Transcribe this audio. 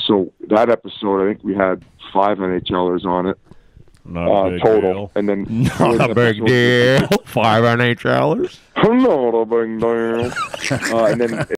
So that episode, I think we had 5 NHLers on it. Not a big total. deal. And then Not a big deal. 5 NHLers. Not a big deal. And then